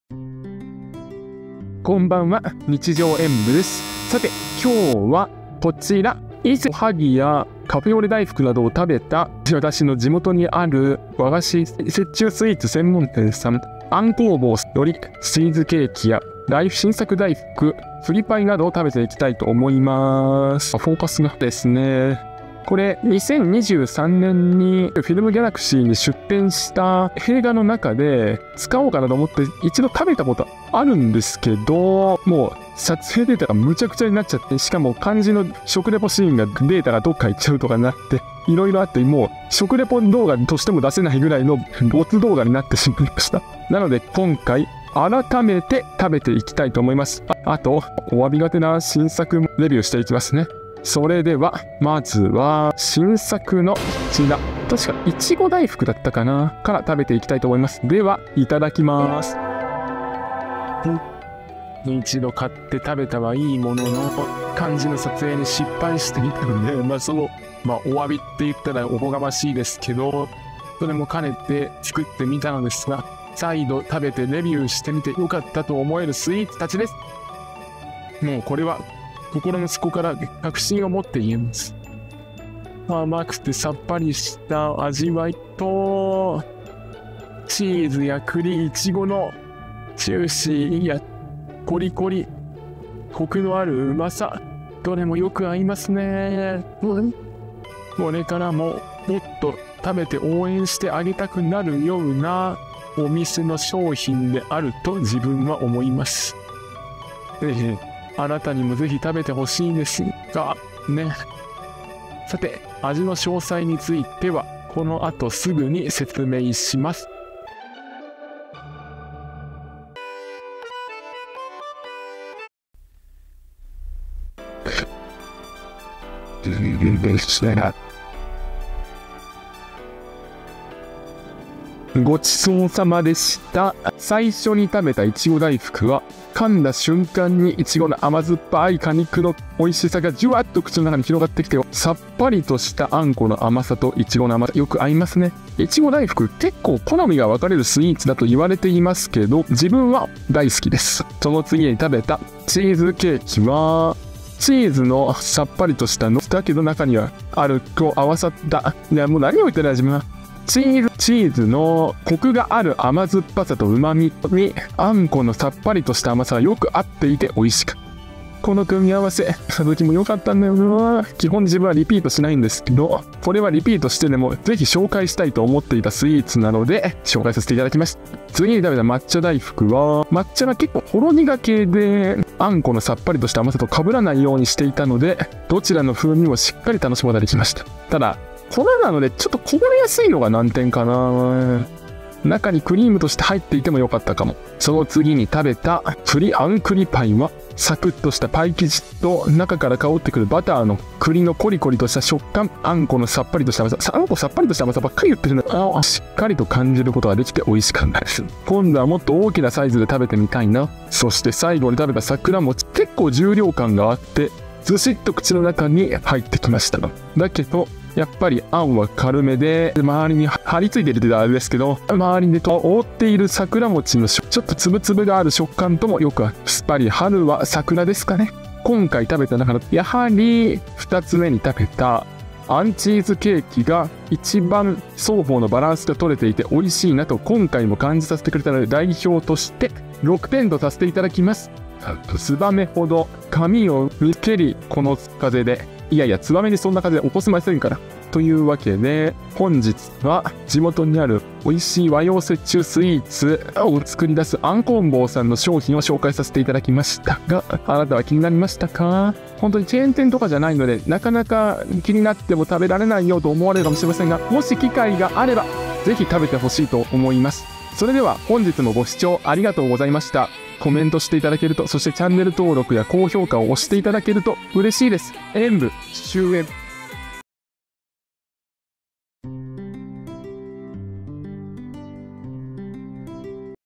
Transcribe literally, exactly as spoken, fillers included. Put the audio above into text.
こんばんは、日常演舞です。さて、今日はこちら、以前ハギやカフェオレ大福などを食べた私の地元にある和菓子折衷スイーツ専門店さん、あん工房よりチーズケーキやライフ新作大福、フリパイなどを食べていきたいと思います。フォーカスがですね、これにせんにじゅうさんねんにフィルムギャラクシーに出展した映画の中で使おうかなと思って一度食べたことあるんですけど、もう撮影データがむちゃくちゃになっちゃって、しかも漢字の食レポシーンがデータがどっか行っちゃうとかになっていろいろあって、もう食レポ動画としても出せないぐらいの没動画になってしまいました。なので今回改めて食べていきたいと思います。 あ, あとお詫びがてな新作もレビューしていきますね。それではまずは新作のこちら、確かいちご大福だったかなから食べていきたいと思います。ではいただきます。一度買って食べたはいいものの漢字の撮影に失敗していたので、まあそのまあお詫びって言ったらおこがましいですけど、それも兼ねて作ってみたのですが、再度食べてレビューしてみてよかったと思えるスイーツたちです。もうこれは心の底から確信を持って言えます。甘くてさっぱりした味わいと、チーズや栗、いちごのジューシーやコリコリ、コクのあるうまさ、どれもよく合いますね。これからももっと食べて応援してあげたくなるようなお店の商品であると自分は思います。ええあなたにもぜひ食べてほしいですがね。さて、味の詳細についてはこの後すぐに説明します。ごちそうさまでした。最初に食べたいちご大福は噛んだ瞬間にいちごの甘酸っぱい果肉の美味しさがじゅわっと口の中に広がってきて、さっぱりとしたあんこの甘さといちごの甘さよく合いますね。いちご大福結構好みが分かれるスイーツだと言われていますけど、自分は大好きです。その次に食べたチーズケーキはチーズのさっぱりとしたのだけど中にはあると合わさった、いやもう何を言ってる味はチーズ、チーズのコクがある甘酸っぱさと旨味にあんこのさっぱりとした甘さがよく合っていて美味しかった。この組み合わせ、さぶきも良かったんだよな。基本自分はリピートしないんですけど、これはリピートしてでもぜひ紹介したいと思っていたスイーツなので紹介させていただきました。次に食べた抹茶大福は、抹茶が結構ほろ苦系であんこのさっぱりとした甘さと被らないようにしていたので、どちらの風味もしっかり楽しむことができました。ただ粉なのでちょっとこぼれやすいのが難点かな。中にクリームとして入っていてもよかったかも。その次に食べた栗あん栗パイは、サクッとしたパイ生地と中から香ってくるバターの栗のコリコリとした食感、あんこのさっぱりとした甘さ、あんこさっぱりとした甘さばっかり言ってるんだ。しっかりと感じることができて美味しかったです。今度はもっと大きなサイズで食べてみたいな。そして最後に食べた桜餅、結構重量感があってずしっと口の中に入ってきました。だけどやっぱりあんは軽めで、周りに張り付いているというあれですけど、周りで覆っている桜餅のちょっとつぶつぶがある食感ともよく合う。やっぱり春は桜ですかね。今回食べた中でやはりふたつめに食べたあんチーズケーキが一番双方のバランスが取れていて美味しいなと今回も感じさせてくれたので、代表としてろくてんとさせていただきます。ツバメほど髪を見つけりこの風で、いやいやツバメにそんな風で起こせませんから。というわけで本日は地元にある美味しい和洋折衷スイーツを作り出すあんこん坊さんの商品を紹介させていただきましたが、あなたは気になりましたか？本当にチェーン店とかじゃないのでなかなか気になっても食べられないよと思われるかもしれませんが、もし機会があればぜひ食べてほしいと思います。それでは本日もご視聴ありがとうございました。コメントしていただけると、そしてチャンネル登録や高評価を押していただけると嬉しいです。演舞終演。